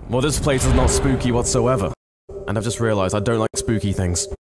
Well, this place is not spooky whatsoever. And I've just realized I don't like spooky things.